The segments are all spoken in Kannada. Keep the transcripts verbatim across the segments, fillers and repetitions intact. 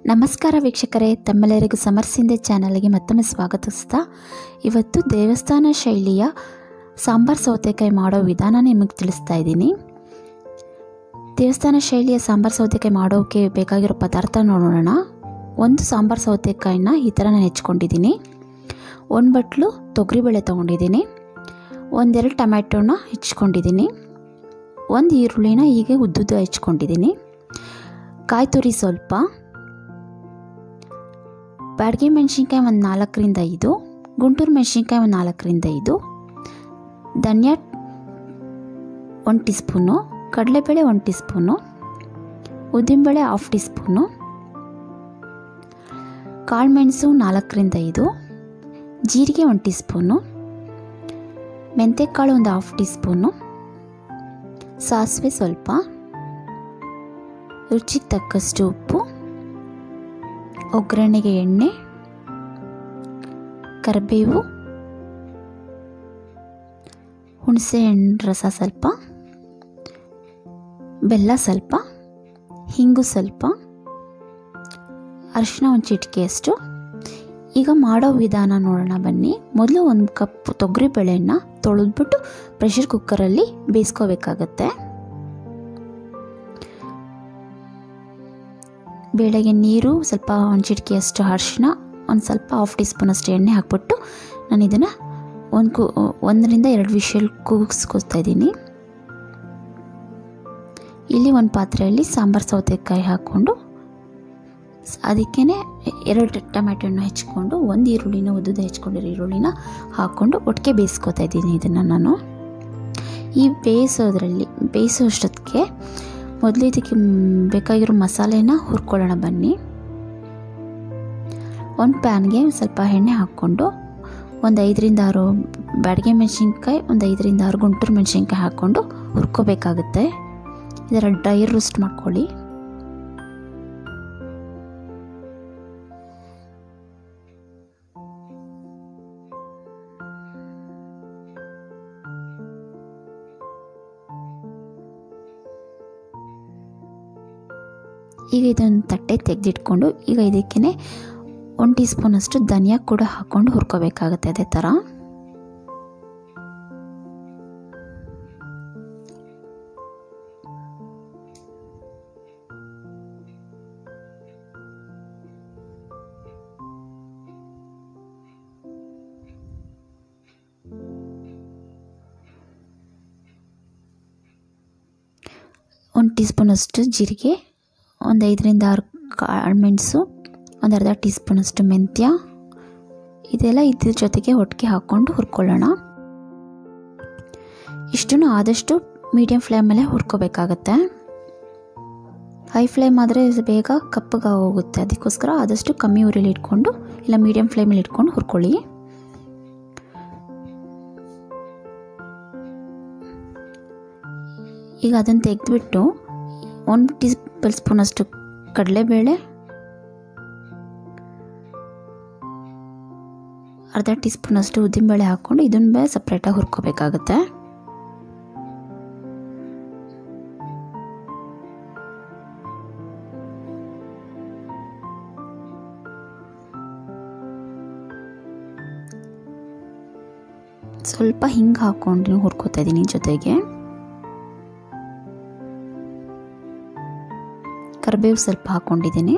ನಮಸ್ಕಾರ ವೀಕ್ಷಕರೇ, ತಮ್ಮೆಲ್ಲರಿಗೂ ಸಮರ್ಸಿಂದೆ ಚಾನಲ್ಗೆ ಮತ್ತೊಮ್ಮೆ ಸ್ವಾಗತಿಸ್ತಾ ಇವತ್ತು ದೇವಸ್ಥಾನ ಶೈಲಿಯ ಸಾಂಬಾರ್ ಸೌತೆಕಾಯಿ ಮಾಡೋ ವಿಧಾನ ನಿಮಗೆ ತಿಳಿಸ್ತಾ ಇದ್ದೀನಿ. ದೇವಸ್ಥಾನ ಶೈಲಿಯ ಸಾಂಬಾರ್ ಸೌತೆಕಾಯಿ ಮಾಡೋಕ್ಕೆ ಬೇಕಾಗಿರೋ ಪದಾರ್ಥ ನೋಡೋಣ. ಒಂದು ಸಾಂಬಾರ್ ಸೌತೆಕಾಯಿನ ಈ ಥರ ನಾನು ಹೆಚ್ಕೊಂಡಿದ್ದೀನಿ. ಒಂದು ಬಟ್ಲು ತೊಗರಿಬೇಳೆ ತೊಗೊಂಡಿದ್ದೀನಿ. ಒಂದೆರಡು ಟೊಮ್ಯಾಟೋನ ಹೆಚ್ಕೊಂಡಿದ್ದೀನಿ. ಒಂದು ಈರುಳ್ಳಿನ ಹೀಗೆ ಉದ್ದುದ್ದು ಹೆಚ್ಕೊಂಡಿದ್ದೀನಿ. ಕಾಯಿ ತುರಿ ಸ್ವಲ್ಪ, ಬ್ಯಾಡಗಿ ಮೆಣಸಿನ್ಕಾಯಿ ಒಂದು ನಾಲ್ಕರಿಂದ ಐದು, ಗುಂಟೂರು ಮೆಣಸಿನ್ಕಾಯಿ ಒಂದು ನಾಲ್ಕರಿಂದ ಐದು, ಧನಿಯಾ ಒಂದು ಟೀ ಸ್ಪೂನು, ಕಡಲೆಬೇಳೆ ಒಂದು ಟೀ ಸ್ಪೂನು, ಉದ್ದಿನಬೇಳೆ ಹಾಫ್ ಟೀ ಸ್ಪೂನು, ಕಾಳುಮೆಣಸು ನಾಲ್ಕರಿಂದ ಐದು, ಜೀರಿಗೆ ಒಂದು ಟೀ ಸ್ಪೂನು, ಮೆಂತ್ಯಕಾಳು ಒಂದು ಹಾಫ್ ಟೀ ಸ್ಪೂನು, ಸಾಸಿವೆ ಸ್ವಲ್ಪ, ರುಚಿಗೆ ತಕ್ಕಷ್ಟು ಉಪ್ಪು, ಒಗ್ಗರಣೆಗೆ ಎಣ್ಣೆ, ಕರಿಬೇವು, ಹುಣಸೆ ಹಣ್ಣು ರಸ ಸ್ವಲ್ಪ, ಬೆಲ್ಲ ಸ್ವಲ್ಪ, ಹಿಂಗು ಸ್ವಲ್ಪ, ಅರಿಶಿನ ಒಂದು ಚಿಟಿಕೆಯಷ್ಟು. ಈಗ ಮಾಡೋ ವಿಧಾನ ನೋಡೋಣ ಬನ್ನಿ. ಮೊದಲು ಒಂದು ಕಪ್ ತೊಗರಿಬೇಳೆನ ತೊಳೆದ್ಬಿಟ್ಟು ಪ್ರೆಷರ್ ಕುಕ್ಕರಲ್ಲಿ ಬೇಯಿಸ್ಕೋಬೇಕಾಗತ್ತೆ. ಬೇಳೆಗೆ ನೀರು ಸ್ವಲ್ಪ, ಒಂದು ಚಿಟಿಕೆಯಷ್ಟು ಅರಿಶಿನ, ಒಂದು ಸ್ವಲ್ಪ ಹಾಫ್ ಟೀ ಸ್ಪೂನಷ್ಟು ಎಣ್ಣೆ ಹಾಕ್ಬಿಟ್ಟು ನಾನು ಇದನ್ನು ಒಂದು ಕು ಒಂದರಿಂದ ಎರಡು ವಿಷಲ್ ಕೂಗಿಸ್ಕೊತಾ ಇದ್ದೀನಿ. ಇಲ್ಲಿ ಒಂದು ಪಾತ್ರೆಯಲ್ಲಿ ಸಾಂಬಾರು ಸೌತೆಕಾಯಿ ಹಾಕ್ಕೊಂಡು ಅದಕ್ಕೇ ಎರಡು ಟೊಮ್ಯಾಟೊನ ಹೆಚ್ಕೊಂಡು ಒಂದು ಈರುಳ್ಳಿನ ಉದ್ದುದ ಹೆಚ್ಕೊಂಡಿರೋ ಈರುಳ್ಳಿನ ಹಾಕ್ಕೊಂಡು ಒಟ್ಟಿಗೆ ಬೇಯಿಸ್ಕೊತಾ ಇದ್ದೀನಿ. ಇದನ್ನು ನಾನು ಈ ಬೇಯಿಸೋದ್ರಲ್ಲಿ ಬೇಯಿಸೋ ಅಷ್ಟೊತ್ತಿಗೆ ಮೊದಲು ಇದಕ್ಕೆ ಬೇಕಾಗಿರೋ ಮಸಾಲೆನ ಹುರ್ಕೊಳ್ಳೋಣ ಬನ್ನಿ. ಒಂದು ಪ್ಯಾನ್ಗೆ ಸ್ವಲ್ಪ ಎಣ್ಣೆ ಹಾಕ್ಕೊಂಡು ಒಂದು ಐದರಿಂದ ಆರು ಬ್ಯಾಡಗಿ ಮೆಣಸಿನ್ಕಾಯಿ, ಒಂದು ಐದರಿಂದ ಆರು ಗುಂಟೂರು ಮೆಣಸಿನ್ಕಾಯಿ ಹಾಕ್ಕೊಂಡು ಹುರ್ಕೋಬೇಕಾಗುತ್ತೆ. ಇದರ ಡ್ರೈ ರೋಸ್ಟ್ ಮಾಡ್ಕೊಳ್ಳಿ. ಈಗ ಇದನ್ನು ತಟ್ಟೆ ತೆಗೆದಿಟ್ಕೊಂಡು ಈಗ ಇದಕ್ಕೇ ಒಂದು ಟೀ ಸ್ಪೂನಷ್ಟು ಧನಿಯಾ ಕೂಡ ಹಾಕ್ಕೊಂಡು ಹುರ್ಕೋಬೇಕಾಗತ್ತೆ. ಅದೇ ಥರ ಒಂದು ಟೀ ಸ್ಪೂನಷ್ಟು ಜೀರಿಗೆ, ಒಂದು ಐದರಿಂದ ಆರು ಕಾಳುಮೆಣಸು, ಒಂದು ಅರ್ಧ ಟೀ ಸ್ಪೂನಷ್ಟು ಮೆಂತ್ಯ, ಇದೆಲ್ಲ ಇದ್ರ ಜೊತೆಗೆ ಒಟ್ಟಿಗೆ ಹಾಕ್ಕೊಂಡು ಹುರ್ಕೊಳ್ಳೋಣ. ಇಷ್ಟನ್ನು ಆದಷ್ಟು ಮೀಡಿಯಮ್ ಫ್ಲೇಮಲ್ಲೇ ಹುರ್ಕೋಬೇಕಾಗತ್ತೆ. ಹೈ ಫ್ಲೇಮ್ ಆದರೆ ಬೇಗ ಕಪ್ಪಗೆ ಹೋಗುತ್ತೆ. ಅದಕ್ಕೋಸ್ಕರ ಆದಷ್ಟು ಕಮ್ಮಿ ಉರಿಲಿ ಇಟ್ಕೊಂಡು ಇಲ್ಲ ಮೀಡಿಯಮ್ ಫ್ಲೇಮಲ್ಲಿ ಇಟ್ಕೊಂಡು ಹುರ್ಕೊಳ್ಳಿ. ಈಗ ಅದನ್ನು ತೆಗೆದುಬಿಟ್ಟು ಒಂದು ಟೀ ಸ್ಪೂನಷ್ಟು ಕಡಲೆಬೇಳೆ, ಅರ್ಧ ಟೀ ಸ್ಪೂನಷ್ಟು ಉದ್ದಿನಬೇಳೆ ಹಾಕ್ಕೊಂಡು ಇದನ್ನ ಬೇಳೆ ಸಪ್ರೇಟಾಗಿ ಹುರ್ಕೋಬೇಕಾಗತ್ತೆ. ಸ್ವಲ್ಪ ಹಿಂಗೆ ಹಾಕ್ಕೊಂಡು ಹುರ್ಕೋತಾ ಇದ್ದೀನಿ. ಜೊತೆಗೆ ಕರಿಬೇವು ಸ್ವಲ್ಪ ಹಾಕ್ಕೊಂಡಿದ್ದೀನಿ.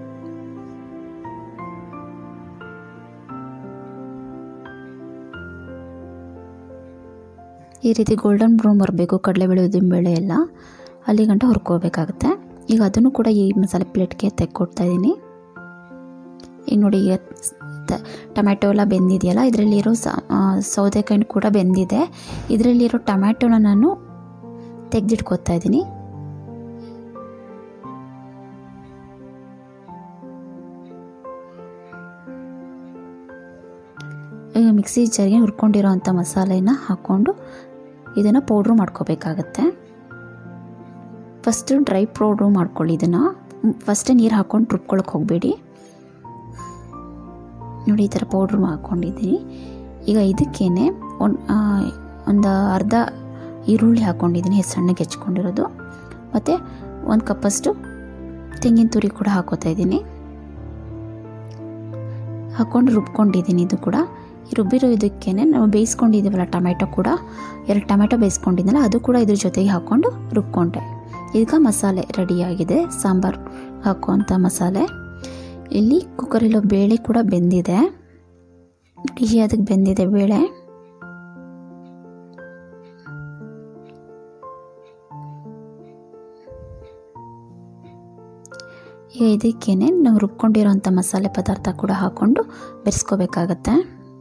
ಈ ರೀತಿ ಗೋಲ್ಡನ್ ಬ್ರೌನ್ ಬರಬೇಕು ಕಡಲೆಬೇಳೆ ಉದ್ದಿನಬೇಳೆ ಎಲ್ಲ, ಅಲ್ಲಿ ಗಂಟ ಹುರ್ಕೋಬೇಕಾಗುತ್ತೆ. ಈಗ ಅದನ್ನು ಕೂಡ ಈ ಮಸಾಲೆ ಪ್ಲೇಟ್ಗೆ ತೆಕ್ಕೊಡ್ತಾ ಇದ್ದೀನಿ. ಈಗ ನೋಡಿ, ಈಗ ಟೊಮ್ಯಾಟೊ ಎಲ್ಲ ಬೆಂದಿದೆಯಲ್ಲ, ಇದರಲ್ಲಿರೋ ಸೌತೆಕಾಯಿ ಕೂಡ ಬೆಂದಿದೆ. ಇದರಲ್ಲಿರೋ ಟೊಮ್ಯಾಟೊನ ನಾನು ತೆಗೆದಿಟ್ಕೋತಾ ಇದ್ದೀನಿ. ಈಗ ಮಿಕ್ಸಿ ಜಾರ್ಗೆ ಹುರ್ಕೊಂಡಿರೋ ಅಂಥ ಮಸಾಲೆನ ಹಾಕ್ಕೊಂಡು ಇದನ್ನು ಪೌಡ್ರು ಮಾಡ್ಕೋಬೇಕಾಗತ್ತೆ. ಫಸ್ಟು ಡ್ರೈ ಪೌಡ್ರು ಮಾಡ್ಕೊಳ್ಳಿ. ಇದನ್ನು ಫಸ್ಟೇ ನೀರು ಹಾಕ್ಕೊಂಡು ರುಬ್ಕೊಳ್ಳೋಕೆ ಹೋಗಬೇಡಿ. ನೋಡಿ, ಈ ಥರ ಪೌಡ್ರು ಹಾಕ್ಕೊಂಡಿದ್ದೀನಿ. ಈಗ ಇದಕ್ಕೇ ಒಂದು ಒಂದು ಅರ್ಧ ಈರುಳ್ಳಿ ಹಾಕ್ಕೊಂಡಿದ್ದೀನಿ, ಸಣ್ಣಗೆ ಹೆಚ್ಕೊಂಡಿರೋದು, ಮತ್ತು ಒಂದು ಕಪ್ಪಷ್ಟು ತೆಂಗಿನ ತುರಿ ಕೂಡ ಹಾಕೋತಾ ಇದ್ದೀನಿ. ಹಾಕ್ಕೊಂಡು ರುಬ್ಕೊಂಡಿದ್ದೀನಿ. ಇದು ಕೂಡ ಈ ರುಬ್ಬಿರೋ ಇದಕ್ಕೇ ನಾವು ಬೇಯಿಸ್ಕೊಂಡಿದ್ದೀವಲ್ಲ ಟೊಮೆಟೊ ಕೂಡ, ಎರಡು ಟೊಮೆಟೊ ಬೇಯಿಸ್ಕೊಂಡಿದ್ದಲ್ಲ ಅದು ಕೂಡ ಇದ್ರ ಜೊತೆಗೆ ಹಾಕ್ಕೊಂಡು ರುಬ್ಕೊಂಡೆ. ಈಗ ಮಸಾಲೆ ರೆಡಿಯಾಗಿದೆ, ಸಾಂಬಾರು ಹಾಕುವಂಥ ಮಸಾಲೆ. ಇಲ್ಲಿ ಕುಕ್ಕರಲ್ಲೋ ಬೇಳೆ ಕೂಡ ಬೆಂದಿದೆ, ಈ ಅದಕ್ಕೆ ಬೆಂದಿದೆ ಬೇಳೆ. ಈಗ ಇದಕ್ಕೇನೆ ನಾವು ರುಬ್ಕೊಂಡಿರೋಂಥ ಮಸಾಲೆ ಪದಾರ್ಥ ಕೂಡ ಹಾಕ್ಕೊಂಡು ಬೆರೆಸ್ಕೋಬೇಕಾಗತ್ತೆ.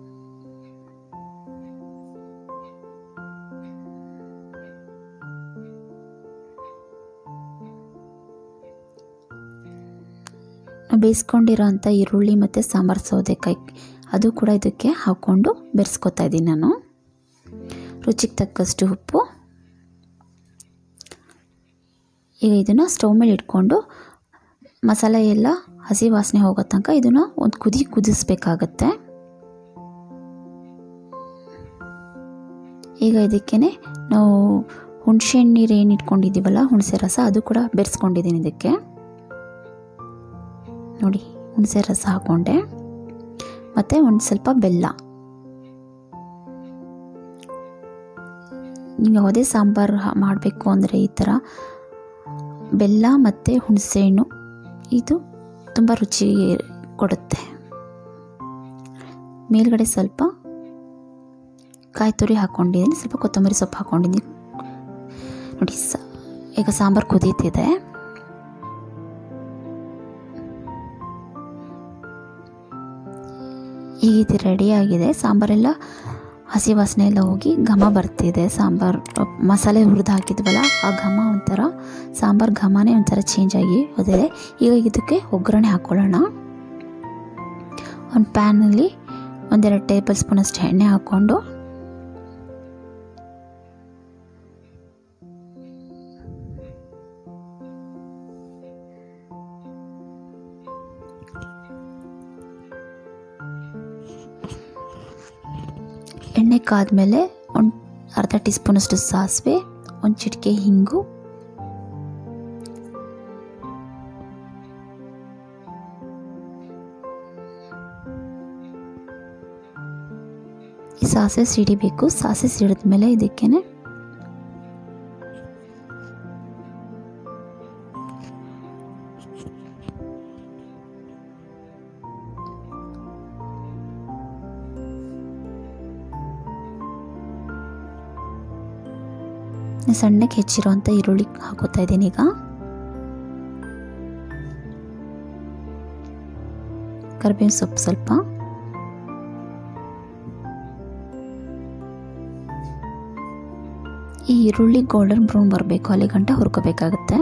ಬೇಯಿಸ್ಕೊಂಡಿರೋಂಥ ಈರುಳ್ಳಿ ಮತ್ತು ಸಾಂಬಾರು ಸೌತೆಕಾಯಿ ಅದು ಕೂಡ ಇದಕ್ಕೆ ಹಾಕ್ಕೊಂಡು ಬೆರೆಸ್ಕೊತಾ ಇದ್ದೀನಿ ನಾನು. ರುಚಿಗೆ ತಕ್ಕಷ್ಟು ಉಪ್ಪು. ಈಗ ಇದನ್ನು ಸ್ಟವ್ ಮೇಲೆ ಇಟ್ಕೊಂಡು ಮಸಾಲೆ ಎಲ್ಲ ಹಸಿ ವಾಸನೆ ಹೋಗೋ ತನಕ ಇದನ್ನು ಒಂದು ಕುದಿ ಕುದಿಸ್ಬೇಕಾಗತ್ತೆ. ಈಗ ಇದಕ್ಕೇ ನಾವು ಹುಣಸೆ ನೀರು ಏನು ಇಟ್ಕೊಂಡಿದ್ದೀವಲ್ಲ, ಹುಣಸೆ ರಸ ಅದು ಕೂಡ ಬೆರೆಸ್ಕೊಂಡಿದ್ದೀನಿ ಇದಕ್ಕೆ. ನೋಡಿ, ಹುಣಸೆ ರಸ ಹಾಕ್ಕೊಂಡೆ ಮತ್ತು ಒಂದು ಸ್ವಲ್ಪ ಬೆಲ್ಲ. ನೀವು ಯಾವುದೇ ಸಾಂಬಾರು ಮಾಡಬೇಕು ಅಂದರೆ ಈ ಥರ ಬೆಲ್ಲ ಮತ್ತು ಹುಣಸೆಹಣ್ಣು ಇದು ತುಂಬ ರುಚಿ ಕೊಡುತ್ತೆ. ಮೇಲ್ಗಡೆ ಸ್ವಲ್ಪ ಕಾಯಿ ತುರಿ ಹಾಕ್ಕೊಂಡಿದ್ದೀನಿ, ಸ್ವಲ್ಪ ಕೊತ್ತಂಬರಿ ಸೊಪ್ಪು ಹಾಕ್ಕೊಂಡಿದ್ದೀನಿ. ನೋಡಿ, ಸ ಈಗ ಸಾಂಬಾರು ಕುದೀತಿದೆ. ಈಗ ಇದು ರೆಡಿಯಾಗಿದೆ. ಸಾಂಬಾರೆಲ್ಲ ಹಸಿ ವಾಸನೆ ಎಲ್ಲ ಹೋಗಿ ಘಮ ಬರ್ತಿದೆ. ಸಾಂಬಾರು ಮಸಾಲೆ ಹುರಿದು ಹಾಕಿದ್ವಲ್ಲ ಆ ಘಮ ಒಂಥರ, ಸಾಂಬಾರು ಘಮನೇ ಒಂಥರ ಚೇಂಜ್ ಆಗಿ ಹೋದಿದೆ. ಈಗ ಇದಕ್ಕೆ ಒಗ್ಗರಣೆ ಹಾಕ್ಕೊಳ್ಳೋಣ. ಒಂದು ಪ್ಯಾನಲ್ಲಿ ಒಂದೆರಡು ಟೇಬಲ್ ಸ್ಪೂನಷ್ಟು ಎಣ್ಣೆ ಹಾಕ್ಕೊಂಡು ಎಣ್ಣೆ ಕಾದ್ಮೇಲೆ ಒಂದು ಅರ್ಧ ಟೀ ಸ್ಪೂನಷ್ಟು ಸಾಸಿವೆ, ಒಂದು ಚಿಟಿಕೆ ಹಿಂಗು, ಈ ಸಾಸಿವೆ ಸಿಡಿಬೇಕು. ಸಾಸಿವೆ ಸಿಡಿದ್ಮೇಲೆ ಇದಕ್ಕೇನೆ ಸಣ್ಣಕ್ಕೆ ಹೆಚ್ಚಿರುವಂಥ ಈರುಳ್ಳಿ ಹಾಕೋತಾ ಇದ್ದೀನಿ. ಈಗ ಕರಿಬೇವಿನ ಸೊಪ್ಪು ಸ್ವಲ್ಪ, ಈ ಈರುಳ್ಳಿ ಗೋಲ್ಡನ್ ಬ್ರೌನ್ ಬರಬೇಕು, ಅಲ್ಲಿ ಗಂಟ ಹುರ್ಕೋಬೇಕಾಗತ್ತೆ.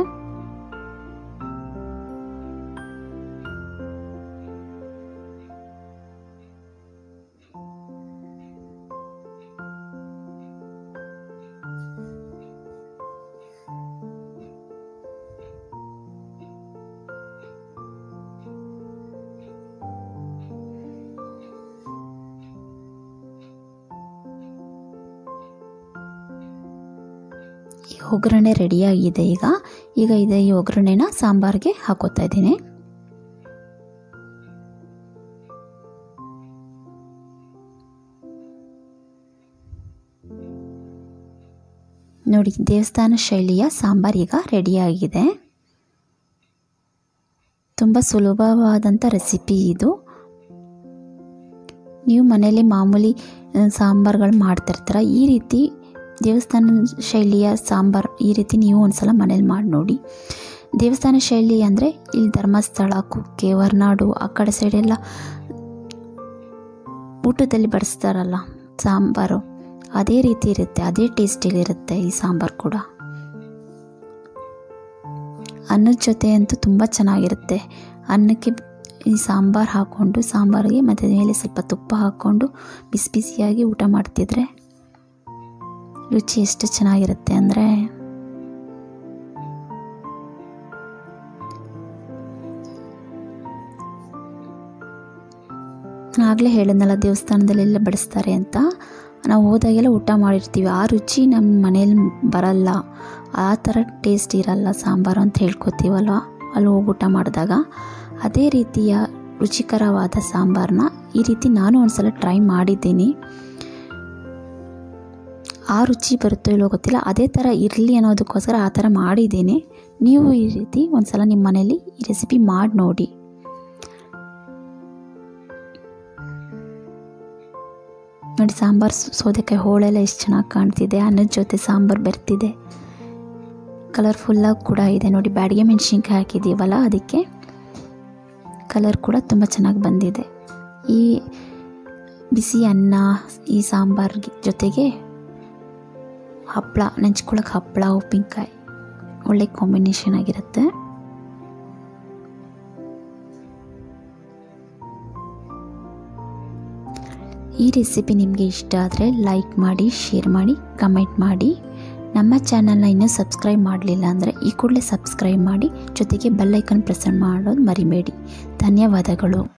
ಒಗ್ಗರಣೆ ರೆಡಿಯಾಗಿದೆ. ಈಗ ಈಗ ಇದೆ ಈ ಒಗ್ಗರಣೆನ ಸಾಂಬಾರಿಗೆ ಹಾಕೋತಾ ಇದ್ದೀನಿ. ನೋಡಿ, ದೇವಸ್ಥಾನ ಶೈಲಿಯ ಸಾಂಬಾರು ಈಗ ರೆಡಿಯಾಗಿದೆ. ತುಂಬ ಸುಲಭವಾದಂಥ ರೆಸಿಪಿ ಇದು. ನೀವು ಮನೇಲಿ ಮಾಮೂಲಿ ಸಾಂಬಾರುಗಳು ಮಾಡ್ತಿರ್ತೀರ, ಈ ರೀತಿ ದೇವಸ್ಥಾನ ಶೈಲಿಯ ಸಾಂಬಾರು ಈ ರೀತಿ ನೀವು ಒಂದ್ಸಲ ಮನೇಲಿ ಮಾಡಿ ನೋಡಿ. ದೇವಸ್ಥಾನ ಶೈಲಿ ಅಂದರೆ ಇಲ್ಲಿ ಧರ್ಮಸ್ಥಳ, ಕುಕ್ಕೆ, ಹೊರನಾಡು ಆ ಕಡೆ ಸೈಡೆಲ್ಲ ಊಟದಲ್ಲಿ ಬಡಿಸ್ತಾರಲ್ಲ ಸಾಂಬಾರು, ಅದೇ ರೀತಿ ಇರುತ್ತೆ, ಅದೇ ಟೇಸ್ಟಿಲಿರುತ್ತೆ ಈ ಸಾಂಬಾರು ಕೂಡ. ಅನ್ನದ ಜೊತೆ ಅಂತೂ ತುಂಬ ಚೆನ್ನಾಗಿರುತ್ತೆ. ಅನ್ನಕ್ಕೆ ಈ ಸಾಂಬಾರು ಹಾಕ್ಕೊಂಡು, ಸಾಂಬಾರಿಗೆ ಮತ್ತು ಮೇಲೆ ಸ್ವಲ್ಪ ತುಪ್ಪ ಹಾಕ್ಕೊಂಡು ಬಿಸಿ ಬಿಸಿಯಾಗಿ ಊಟ ಮಾಡ್ತಿದ್ರೆ ರುಚಿ ಎಷ್ಟು ಚೆನ್ನಾಗಿರುತ್ತೆ ಅಂದರೆ, ಆಗಲೇ ಹೇಳಿದ್ನಲ್ಲ ದೇವಸ್ಥಾನದಲ್ಲೆಲ್ಲ ಬಡಿಸ್ತಾರೆ ಅಂತ. ನಾವು ಹೋದಾಗೆಲ್ಲ ಊಟ ಮಾಡಿರ್ತೀವಿ, ಆ ರುಚಿ ನಮ್ಮ ಮನೇಲಿ ಬರಲ್ಲ, ಆ ಥರ ಟೇಸ್ಟ್ ಇರಲ್ಲ ಸಾಂಬಾರು ಅಂತ ಹೇಳ್ಕೊತೀವಲ್ವ ಅಲ್ಲಿ ಹೋಗಿ ಊಟ ಮಾಡಿದಾಗ. ಅದೇ ರೀತಿಯ ರುಚಿಕರವಾದ ಸಾಂಬಾರನ್ನ ಈ ರೀತಿ ನಾನು ಒಂದ್ಸಲ ಟ್ರೈ ಮಾಡಿದ್ದೀನಿ. ಆ ರುಚಿ ಬರುತ್ತೋ ಇಲ್ಲೋ ಗೊತ್ತಿಲ್ಲ, ಅದೇ ಥರ ಇರಲಿ ಅನ್ನೋದಕ್ಕೋಸ್ಕರ ಆ ಥರ ಮಾಡಿದ್ದೀನಿ. ನೀವು ಈ ರೀತಿ ಒಂದು ಸಲ ನಿಮ್ಮ ಮನೇಲಿ ಈ ರೆಸಿಪಿ ಮಾಡಿ ನೋಡಿ. ನೋಡಿ ಸಾಂಬಾರು ಸೌತೆಕಾಯಿ ಹೋಳೆಲ್ಲ ಎಷ್ಟು ಚೆನ್ನಾಗಿ ಕಾಣ್ತಿದೆ, ಅನ್ನದ ಜೊತೆ ಸಾಂಬಾರು ಬೆರ್ತಿದೆ, ಕಲರ್ಫುಲ್ಲಾಗಿ ಕೂಡ ಇದೆ. ನೋಡಿ ಬ್ಯಾಡಿಗೆ ಮೆಣಸಿನ್ಕಾಯಿ ಹಾಕಿದ್ದೀವಲ್ಲ ಅದಕ್ಕೆ ಕಲರ್ ಕೂಡ ತುಂಬ ಚೆನ್ನಾಗಿ ಬಂದಿದೆ. ಈ ಬಿಸಿ ಅನ್ನ ಈ ಸಾಂಬಾರ್ ಜೊತೆಗೆ ಹಪ್ಪಳ ನೆಂಚ್ಕೊಳ್ಳೋಕೆ ಹಪ್ಪಳ ಉಪ್ಪಿನಕಾಯಿ ಒಳ್ಳೆ ಕಾಂಬಿನೇಷನ್ ಆಗಿರುತ್ತೆ. ಈ ರೆಸಿಪಿ ನಿಮಗೆ ಇಷ್ಟ ಆದರೆ ಲೈಕ್ ಮಾಡಿ, ಶೇರ್ ಮಾಡಿ, ಕಮೆಂಟ್ ಮಾಡಿ. ನಮ್ಮ ಚಾನಲ್ನ ಇನ್ನೂ ಸಬ್ಸ್ಕ್ರೈಬ್ ಮಾಡಲಿಲ್ಲ ಅಂದರೆ ಈ ಕೂಡಲೇ ಸಬ್ಸ್ಕ್ರೈಬ್ ಮಾಡಿ, ಜೊತೆಗೆ ಬೆಲ್ ಐಕಾನ್ ಪ್ರೆಸ್ ಮಾಡೋದು ಮರಿಬೇಡಿ. ಧನ್ಯವಾದಗಳು.